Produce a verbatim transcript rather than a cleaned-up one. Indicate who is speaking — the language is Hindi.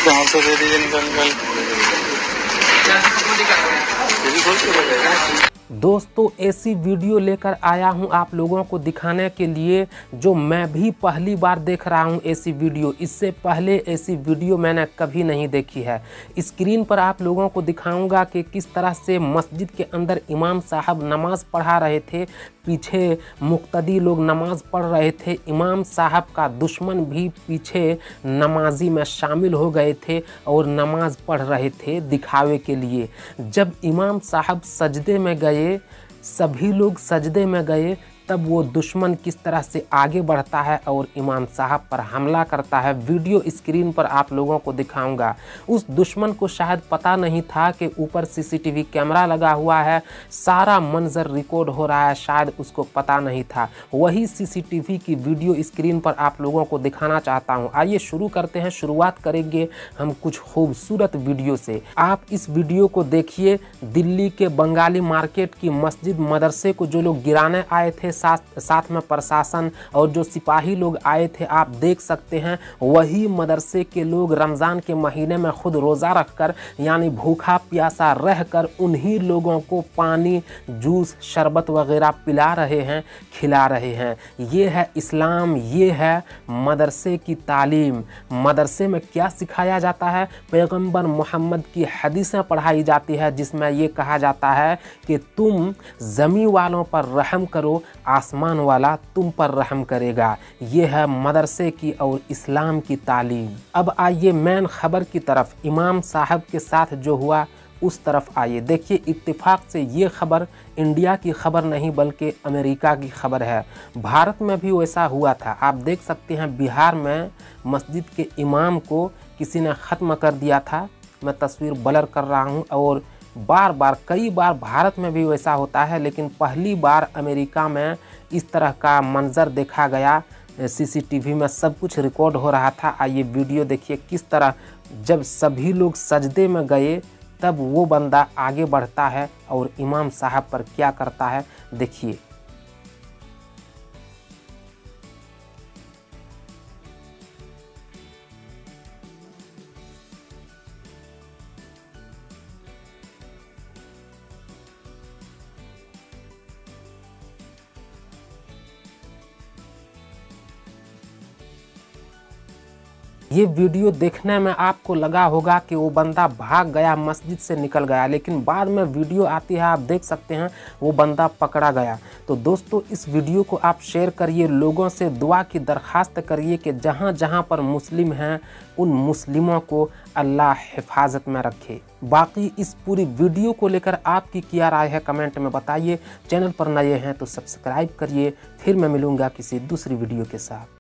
Speaker 1: कहाँ से दे दीजिए निकल निकल।
Speaker 2: दोस्तों ऐसी वीडियो लेकर आया हूं आप लोगों को दिखाने के लिए जो मैं भी पहली बार देख रहा हूं। ऐसी वीडियो, इससे पहले ऐसी वीडियो मैंने कभी नहीं देखी है। स्क्रीन पर आप लोगों को दिखाऊंगा कि किस तरह से मस्जिद के अंदर इमाम साहब नमाज पढ़ा रहे थे, पीछे मुक्तदी लोग नमाज पढ़ रहे थे, इमाम साहब का दुश्मन भी पीछे नमाजी में शामिल हो गए थे और नमाज पढ़ रहे थे दिखावे के लिए। जब इमाम साहब सजदे में गए, सभी लोग सजदे में गए, तब वो दुश्मन किस तरह से आगे बढ़ता है और इमाम साहब पर हमला करता है। वीडियो स्क्रीन पर आप लोगों को दिखाऊंगा। उस दुश्मन को शायद पता नहीं था कि ऊपर सीसीटीवी कैमरा लगा हुआ है, सारा मंजर रिकॉर्ड हो रहा है, शायद उसको पता नहीं था। वही सीसीटीवी की वीडियो स्क्रीन पर आप लोगों को दिखाना चाहता हूँ। आइए शुरू करते हैं। शुरुआत करेंगे हम कुछ खूबसूरत वीडियो से। आप इस वीडियो को देखिए। दिल्ली के बंगाली मार्केट की मस्जिद मदरसे को जो लोग गिराने आए थे, साथ साथ में प्रशासन और जो सिपाही लोग आए थे, आप देख सकते हैं वही मदरसे के लोग रमज़ान के महीने में खुद रोज़ा रखकर, यानी भूखा प्यासा रहकर, उन्हीं लोगों को पानी, जूस, शरबत वगैरह पिला रहे हैं, खिला रहे हैं। ये है इस्लाम, ये है मदरसे की तालीम। मदरसे में क्या सिखाया जाता है? पैगंबर मोहम्मद की हदीसें पढ़ाई जाती है, जिसमें ये कहा जाता है कि तुम ज़मीन वालों पर रहम करो, आसमान वाला तुम पर रहम करेगा। ये है मदरसे की और इस्लाम की तालीम। अब आइए मेन खबर की तरफ। इमाम साहब के साथ जो हुआ उस तरफ आइए। देखिए, इत्तेफाक से ये खबर इंडिया की खबर नहीं बल्कि अमेरिका की खबर है। भारत में भी वैसा हुआ था। आप देख सकते हैं बिहार में मस्जिद के इमाम को किसी ने ख़त्म कर दिया था। मैं तस्वीर ब्लर कर रहा हूँ। और बार बार कई बार भारत में भी वैसा होता है, लेकिन पहली बार अमेरिका में इस तरह का मंजर देखा गया। सीसीटीवी में सब कुछ रिकॉर्ड हो रहा था। आइए वीडियो देखिए किस तरह जब सभी लोग सजदे में गए तब वो बंदा आगे बढ़ता है और इमाम साहब पर क्या करता है, देखिए। ये वीडियो देखने में आपको लगा होगा कि वो बंदा भाग गया, मस्जिद से निकल गया, लेकिन बाद में वीडियो आती है, आप देख सकते हैं वो बंदा पकड़ा गया। तो दोस्तों, इस वीडियो को आप शेयर करिए, लोगों से दुआ की दरख्वास्त करिए कि जहाँ जहाँ पर मुस्लिम हैं उन मुस्लिमों को अल्लाह हिफाजत में रखे। बाकी इस पूरी वीडियो को लेकर आपकी क्या राय है कमेंट में बताइए। चैनल पर नए हैं तो सब्सक्राइब करिए। फिर मैं मिलूँगा किसी दूसरी वीडियो के साथ।